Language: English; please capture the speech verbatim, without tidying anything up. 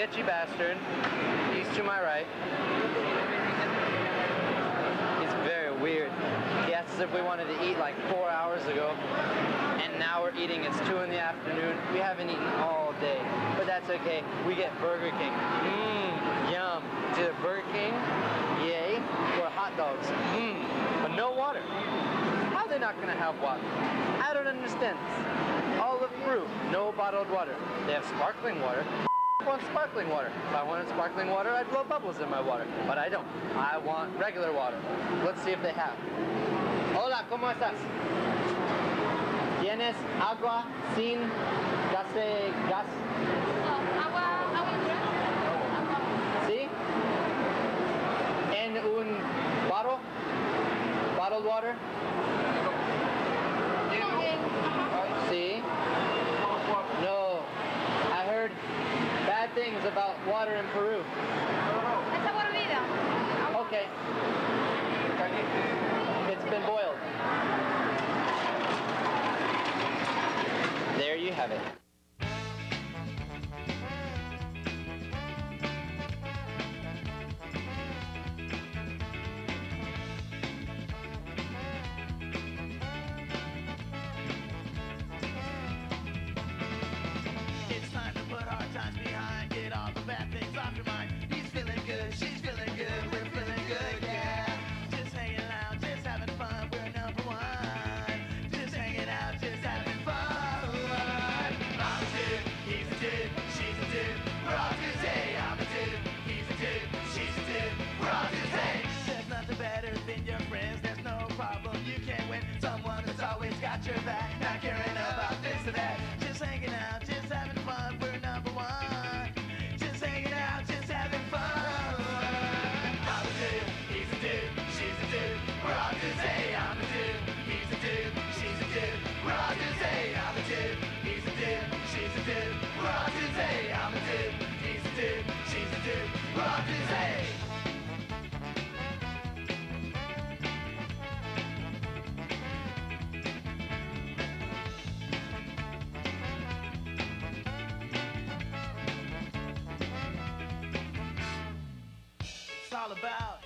sketchy bastard. He's to my right. He's very weird. He asked us if we wanted to eat like four hours ago, and now we're eating. It's two in the afternoon. We haven't eaten all day, but that's okay. We get Burger King. Mmm, yum. It's either Burger King, yay, or hot dogs. Mmm, but no water. How are they not gonna have water? I don't understand this. All of Peru, no bottled water. They have sparkling water. I want sparkling water. If I wanted sparkling water, I'd blow bubbles in my water. But I don't. I want regular water. Let's see if they have. Hola, ¿cómo estás? ¿Tienes agua sin gas? gas? Agua, agua natural. ¿Sí? ¿En un bottle? Bottled water? ¿Sí? No. I heard bad things about water in Peru. Es agua hervida. Okay. It's been boiled. There you have it. It's time to put hard times behind, get all the bad things off your mind. He's feeling good, she's feeling good, we're feeling good, yeah. Just hanging out, just having fun, we're number one. Just hanging out, just having fun. I'm a dude, he's a dude, she's a dude, we're all dudes, hey. I'm a dude, he's a dude, she's a dude, we're all dudes, hey. There's nothing better than your friends, there's no problem, you can't win. Someone that's always got your back, not caring about this or that. Just hanging out, just having fun, we're number one. Just hanging out, just having fun. I'm a dude, he's a dude, she's a dude, we're all dudes, hey. I'm a dude, he's a dude, she's a dude, we're all dudes, hey. I'm a dude, he's a dude, she's a dude, we're all dudes, hey. I'm a dude, he's a dude, she's a dude, we're all dudes, hey. It's all about